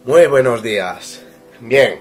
Muy buenos días. Bien,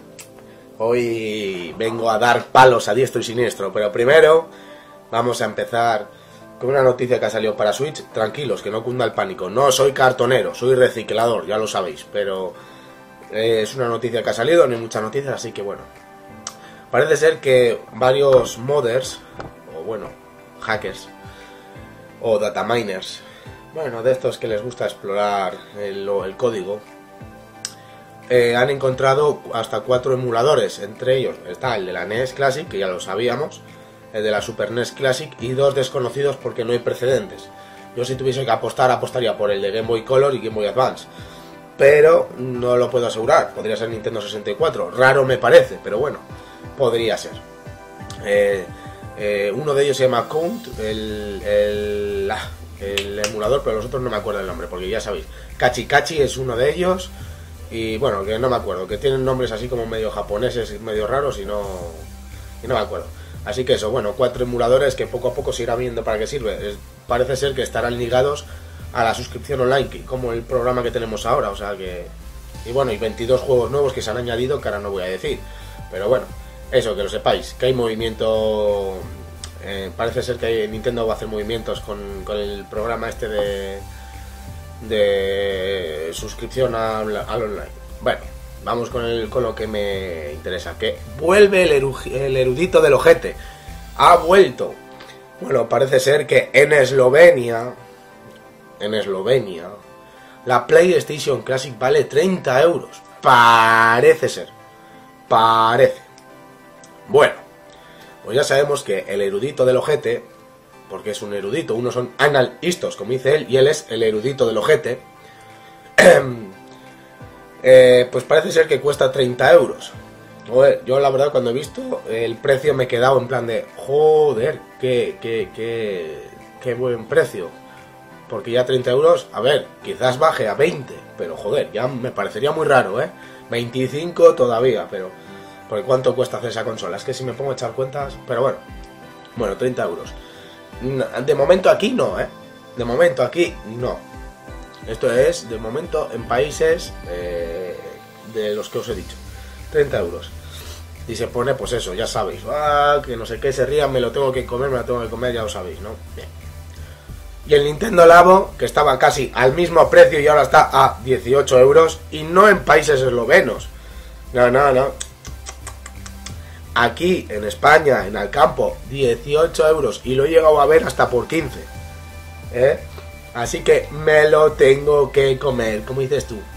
hoy vengo a dar palos a diestro y siniestro, pero primero vamos a empezar con una noticia que ha salido para Switch. Tranquilos, que no cunda el pánico. No soy cartonero, soy reciclador, ya lo sabéis, pero es una noticia que ha salido, no hay muchas noticias, así que bueno. Parece ser que varios modders, o bueno, hackers, o dataminers, bueno, de estos que les gusta explorar el código, han encontrado hasta 4 emuladores. Entre ellos está el de la NES Classic, que ya lo sabíamos, el de la Super NES Classic, y 2 desconocidos porque no hay precedentes. Yo, si tuviese que apostar, apostaría por el de Game Boy Color y Game Boy Advance, pero no lo puedo asegurar. Podría ser Nintendo 64, raro me parece, pero bueno, podría ser. Uno de ellos se llama Count, el emulador, pero los otros no me acuerdo el nombre, porque ya sabéis, Kachi Kachi es uno de ellos. Y bueno, que no me acuerdo, que tienen nombres así como medio japoneses, medio raros, y no me acuerdo. Así que eso, bueno, 4 emuladores que poco a poco se irá viendo para qué sirve. Parece ser que estarán ligados a la suscripción online, como el programa que tenemos ahora, o sea que... Y bueno, y 22 juegos nuevos que se han añadido, que ahora no voy a decir. Pero bueno, eso, que lo sepáis, que hay movimiento... parece ser que Nintendo va a hacer movimientos con el programa este de suscripción al online. Bueno, vamos con lo que me interesa, que vuelve el erudito del ojete. Ha vuelto. Bueno, parece ser que en Eslovenia, la PlayStation Classic vale 30 euros. Parece ser. Bueno, pues ya sabemos que el erudito del ojete, porque es un erudito, unos son analistas, como dice él, y él es el erudito del ojete, pues parece ser que cuesta 30 euros. Yo la verdad, cuando he visto el precio, me he quedado en plan de joder, qué buen precio, porque ya 30 euros, a ver, quizás baje a 20, pero joder, ya me parecería muy raro, 25 todavía, pero porque ¿cuánto cuesta hacer esa consola? Es que si me pongo a echar cuentas, pero bueno, 30 euros. De momento aquí no, de momento aquí no. Esto es de momento en países de los que os he dicho. 30 euros. Y se pone, pues eso, ya sabéis, que no sé qué, se rían, me lo tengo que comer, ya lo sabéis, ¿no? Bien. Y el Nintendo Labo, que estaba casi al mismo precio y ahora está a 18 euros, y no en países eslovenos. No. Aquí, en España, en Alcampo, 18 euros. Y lo he llegado a ver hasta por 15. Así que me lo tengo que comer, como dices tú.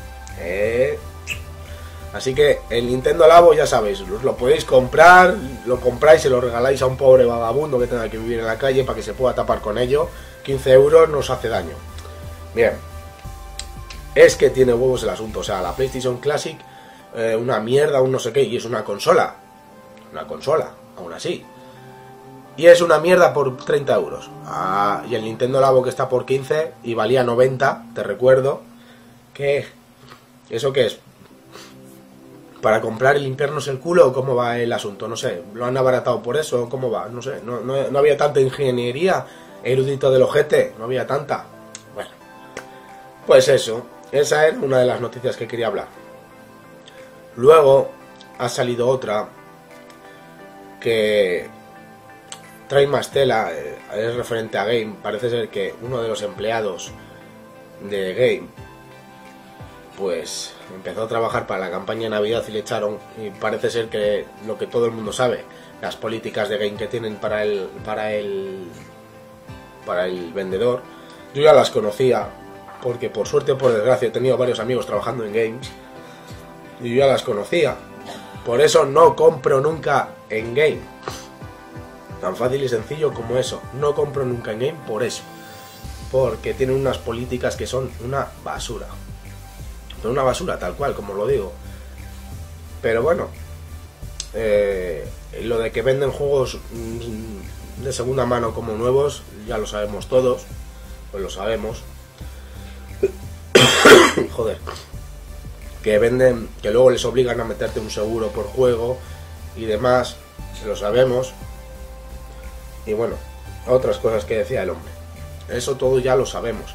Así que el Nintendo Labo, ya sabéis, os lo podéis comprar. Lo compráis y lo regaláis a un pobre vagabundo que tenga que vivir en la calle para que se pueda tapar con ello. 15 euros no os hace daño. Bien. Es que tiene huevos el asunto. O sea, la PlayStation Classic, una mierda, un no sé qué, y es una consola, aún así. Y es una mierda por 30 euros. Y el Nintendo Labo, que está por 15 y valía 90, te recuerdo que... ¿Eso qué es? ¿Para comprar y limpiarnos el culo o cómo va el asunto? No sé, ¿lo han abaratado por eso? ¿Cómo va? No sé, no había tanta ingeniería, erudito del ojete, no había tanta. Bueno, pues eso, esa era una de las noticias que quería hablar. Luego ha salido otra que trae más tela, es referente a Game. Parece ser que uno de los empleados de Game pues empezó a trabajar para la campaña de Navidad y le echaron, y parece ser que lo que todo el mundo sabe, las políticas de Game que tienen para el vendedor, yo ya las conocía, porque por suerte o por desgracia he tenido varios amigos trabajando en Games y yo ya las conocía. Por eso no compro nunca en Game. Tan fácil y sencillo como eso. No compro nunca en Game por eso. Porque tienen unas políticas que son una basura. Pero una basura, tal cual, como lo digo. Pero bueno. Lo de que venden juegos de segunda mano como nuevos, ya lo sabemos todos. Pues lo sabemos. Joder. Que venden, que luego les obligan a meterte un seguro por juego y demás, lo sabemos. Y bueno, otras cosas que decía el hombre, eso todo ya lo sabemos.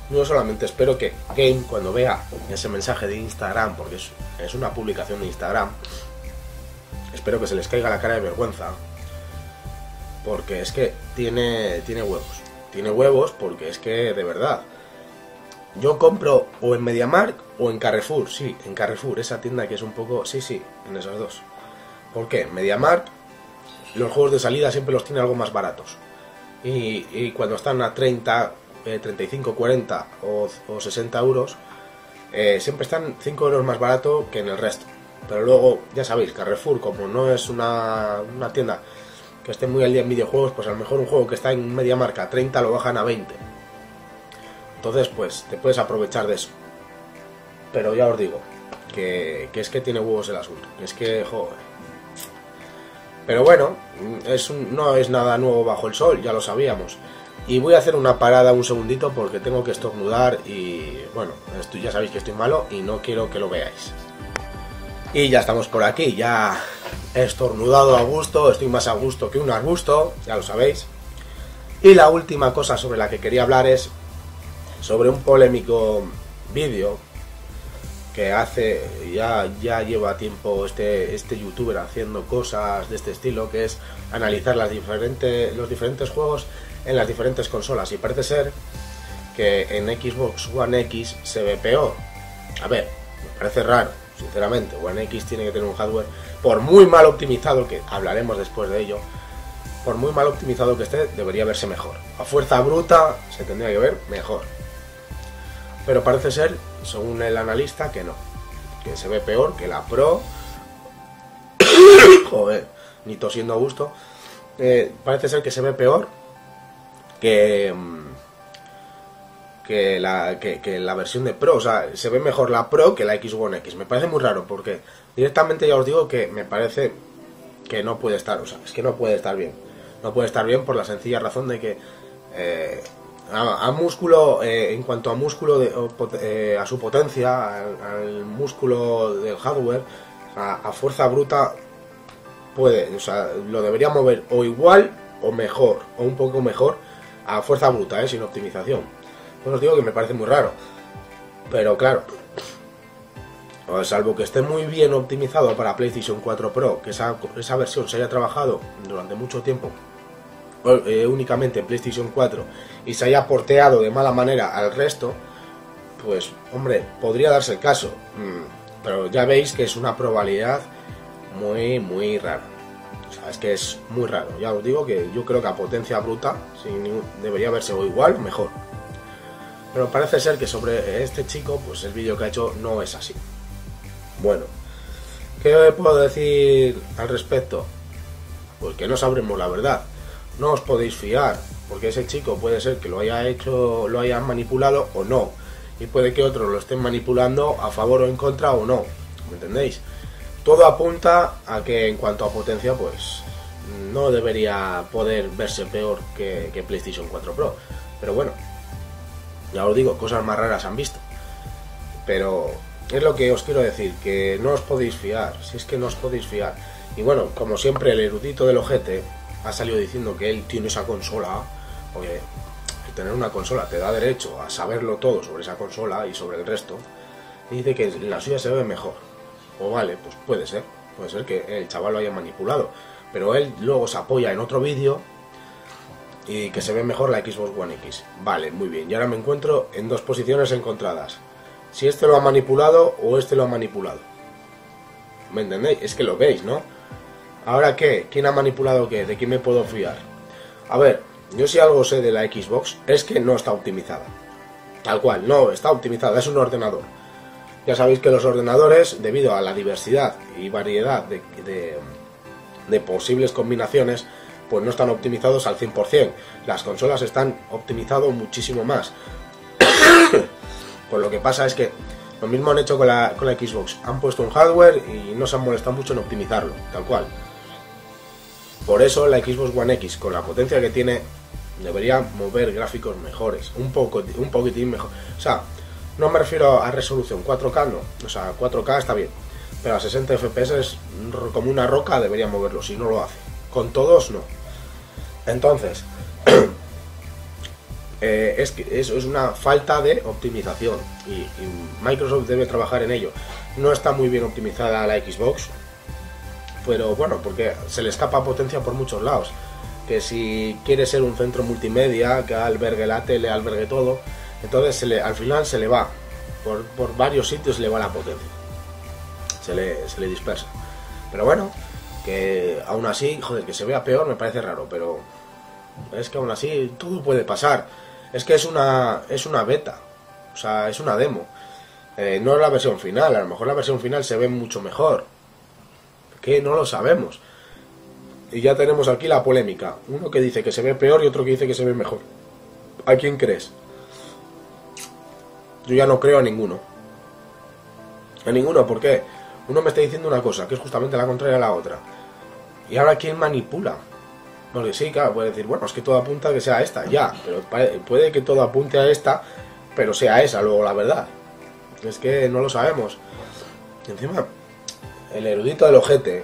Yo solamente espero que Game, cuando vea ese mensaje de Instagram, porque es una publicación de Instagram, espero que se les caiga la cara de vergüenza, porque es que tiene huevos. Tiene huevos porque es que, de verdad, yo compro o en MediaMarkt o en Carrefour, sí, en Carrefour, esa tienda que es un poco... Sí, en esos dos. ¿Por qué? MediaMarkt, los juegos de salida siempre los tiene algo más baratos. Y cuando están a 30, 35, 40 o 60 euros, siempre están 5 euros más barato que en el resto. Pero luego, ya sabéis, Carrefour, como no es una tienda que esté muy al día en videojuegos, pues a lo mejor un juego que está en MediaMarkt a 30 lo bajan a 20. Entonces, pues, te puedes aprovechar de eso. Pero ya os digo, que es que tiene huevos el asunto. Es que, joder. Pero bueno, no es nada nuevo bajo el sol, ya lo sabíamos. Y voy a hacer una parada un segundito porque tengo que estornudar y, bueno, ya sabéis que estoy malo y no quiero que lo veáis. Y ya estamos por aquí, ya he estornudado a gusto, estoy más a gusto que un arbusto, ya lo sabéis. Y la última cosa sobre la que quería hablar es sobre un polémico vídeo que hace, ya lleva tiempo este youtuber haciendo cosas de este estilo, que es analizar los diferentes juegos en las diferentes consolas, y parece ser que en Xbox One X se ve peor. A ver, me parece raro, sinceramente. One X tiene que tener un hardware, por muy mal optimizado, que hablaremos después de ello, por muy mal optimizado que esté, debería verse mejor. A fuerza bruta se tendría que ver mejor. Pero parece ser, según el analista, que no, que se ve peor que la Pro. Joder, ni tosiendo a gusto. Parece ser que se ve peor que la versión de Pro. O sea, se ve mejor la Pro que la X One X. Me parece muy raro porque directamente ya os digo que me parece que no puede estar, o sea, es que no puede estar bien. No puede estar bien por la sencilla razón de que a músculo, en cuanto a músculo, a su potencia, al músculo del hardware, a fuerza bruta puede, o sea, lo debería mover o igual o mejor, o un poco mejor a fuerza bruta, sin optimización. Pues os digo que me parece muy raro, pero claro, salvo que esté muy bien optimizado para PlayStation 4 Pro, que esa versión se haya trabajado durante mucho tiempo únicamente en PlayStation 4 y se haya porteado de mala manera al resto, pues hombre, podría darse el caso, pero ya veis que es una probabilidad muy rara. O sea, es que es muy raro. Ya os digo que yo creo que a potencia bruta debería verse o igual o mejor, pero parece ser que sobre este chico, pues el vídeo que ha hecho no es así. Bueno, ¿qué puedo decir al respecto? Pues que no sabremos la verdad. No os podéis fiar, porque ese chico puede ser que lo haya hecho, lo hayan manipulado o no, y puede que otros lo estén manipulando a favor o en contra o no, ¿me entendéis? Todo apunta a que en cuanto a potencia, pues no debería poder verse peor que PlayStation 4 Pro, pero bueno, ya os digo, cosas más raras han visto, pero es lo que os quiero decir, que no os podéis fiar, si es que no os podéis fiar. Y bueno, como siempre, el erudito del ojete ha salido diciendo que él tiene esa consola, porque tener una consola te da derecho a saberlo todo sobre esa consola y sobre el resto, y dice que la suya se ve mejor. O vale, pues puede ser que el chaval lo haya manipulado, pero él luego se apoya en otro vídeo y que se ve mejor la Xbox One X. Vale, muy bien, y ahora me encuentro en dos posiciones encontradas. Si este lo ha manipulado o este lo ha manipulado. ¿Me entendéis? Es que lo veis, ¿no? ¿Ahora qué? ¿Quién ha manipulado qué? ¿De quién me puedo fiar? A ver, yo si algo sé de la Xbox es que no está optimizada. Tal cual, no está optimizada, es un ordenador. Ya sabéis que los ordenadores, debido a la diversidad y variedad de posibles combinaciones, pues no están optimizados al 100%. Las consolas están optimizadas muchísimo más. Pues lo que pasa es que lo mismo han hecho con la Xbox. Han puesto un hardware y no se han molestado mucho en optimizarlo, tal cual. Por eso la Xbox One X, con la potencia que tiene, debería mover gráficos mejores, un poquitín mejor. O sea, no me refiero a resolución 4K, no. O sea, 4K está bien, pero a 60 FPS como una roca debería moverlo, si no lo hace. Con todos no. Entonces, es que eso es una falta de optimización y Microsoft debe trabajar en ello. No está muy bien optimizada la Xbox, pero bueno, porque se le escapa potencia por muchos lados. Que si quiere ser un centro multimedia que albergue la tele, albergue todo, entonces al final se le va, por varios sitios se le va la potencia, se le dispersa. Pero bueno, que aún así, joder, que se vea peor me parece raro, pero es que aún así todo puede pasar. Es que es una beta, o sea, es una demo, no es la versión final. A lo mejor la versión final se ve mucho mejor, que no lo sabemos. Y ya tenemos aquí la polémica, uno que dice que se ve peor y otro que dice que se ve mejor. ¿A quién crees? Yo ya no creo a ninguno. A ninguno, ¿por qué? Uno me está diciendo una cosa, que es justamente la contraria a la otra. Y ahora, ¿quién manipula? Porque sí, claro, puede decir, bueno, es que todo apunta a que sea esta, ya, pero puede que todo apunte a esta, pero sea esa luego la verdad. Es que no lo sabemos. Y encima, el erudito del ojete,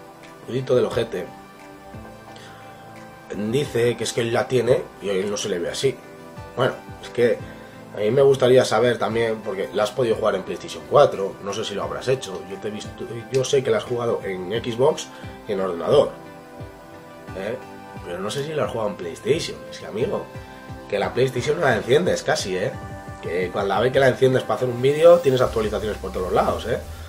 dice que es que él la tiene y a él no se le ve así. Bueno, es que a mí me gustaría saber también, porque la has podido jugar en PlayStation 4, no sé si lo habrás hecho. Yo sé que la has jugado en Xbox y en ordenador, pero no sé si la has jugado en PlayStation. Es que, amigo, que la PlayStation no la enciendes casi, que cuando la vez que la enciendes para hacer un vídeo tienes actualizaciones por todos los lados,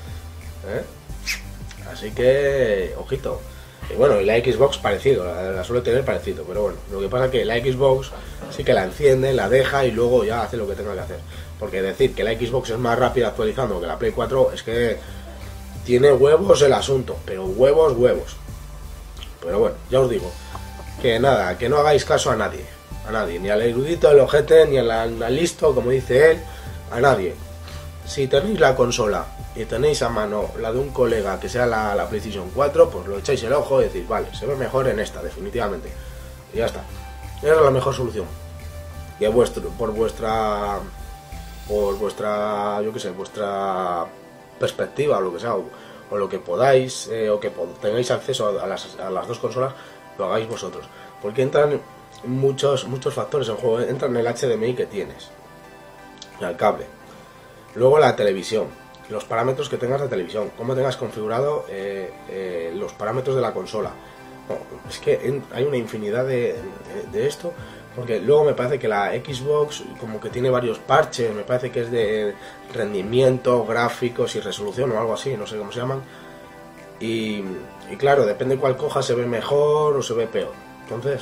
así que ojito. Y bueno, y la Xbox parecido, la suele tener parecido, pero bueno, lo que pasa es que la Xbox sí que la enciende, la deja y luego ya hace lo que tenga que hacer. Porque decir que la Xbox es más rápida actualizando que la Play 4 es que tiene huevos el asunto, pero huevos. Pero bueno, ya os digo, que nada, que no hagáis caso a nadie, ni al erudito del ojete, ni al listo, como dice él, a nadie. Si tenéis la consola y tenéis a mano la de un colega que sea la PlayStation 4, pues lo echáis el ojo y decís, vale, se ve mejor en esta, definitivamente. Y ya está. Esa es la mejor solución. Y por vuestra, yo qué sé, vuestra perspectiva o lo que sea, o lo que podáis, o que tengáis acceso a las dos consolas, lo hagáis vosotros. Porque entran muchos factores en juego. Entra en el HDMI que tienes, el cable. Luego la televisión, los parámetros que tengas de televisión, cómo tengas configurado los parámetros de la consola. No, es que hay una infinidad de esto, porque luego me parece que la Xbox como que tiene varios parches, me parece que es de rendimiento, gráficos y resolución o algo así, no sé cómo se llaman. Y claro, depende cuál coja, se ve mejor o se ve peor. Entonces,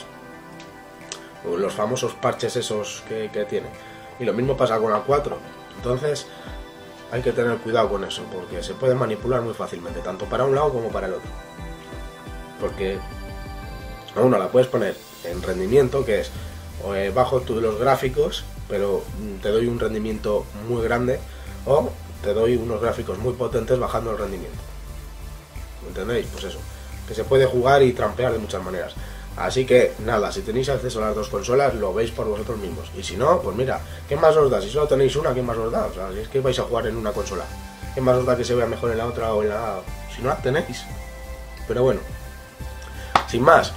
los famosos parches esos que tiene. Y lo mismo pasa con la 4. Entonces hay que tener cuidado con eso, porque se puede manipular muy fácilmente, tanto para un lado como para el otro. Porque a uno la puedes poner en rendimiento, que es bajo los gráficos, pero te doy un rendimiento muy grande, o te doy unos gráficos muy potentes bajando el rendimiento. ¿Entendéis? Pues eso, que se puede jugar y trampear de muchas maneras. Así que nada, si tenéis acceso a las dos consolas, lo veis por vosotros mismos. Y si no, pues mira, ¿qué más os da? Si solo tenéis una, ¿qué más os da? O sea, si es que vais a jugar en una consola, ¿qué más os da que se vea mejor en la otra o en la... si no la tenéis? Pero bueno, sin más,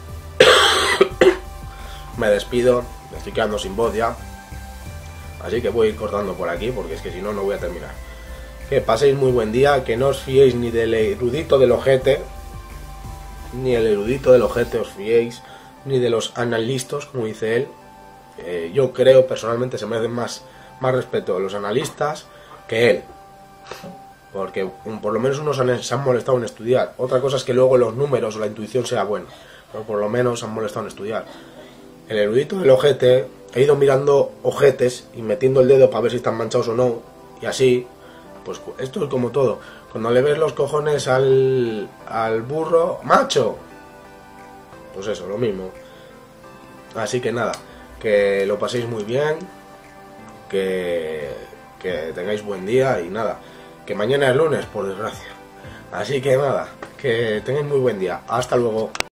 me despido, me estoy quedando sin voz ya. Así que voy a ir cortando por aquí, porque es que si no, no voy a terminar. Que paséis muy buen día, que no os fiéis ni del erudito del ojete, ni el erudito del ojete os fiéis, ni de los analistas, como dice él. Yo creo personalmente se merecen más respeto los analistas que él, porque por lo menos unos se han molestado en estudiar. Otra cosa es que luego los números o la intuición sea buena, pero por lo menos se han molestado en estudiar. El erudito del ojete ha ido mirando ojetes y metiendo el dedo para ver si están manchados o no, y así, pues esto es como todo. Cuando le ves los cojones al burro, macho, pues eso, lo mismo. Así que nada, que lo paséis muy bien, que tengáis buen día y nada, que mañana es lunes, por desgracia. Así que nada, que tengáis muy buen día. Hasta luego.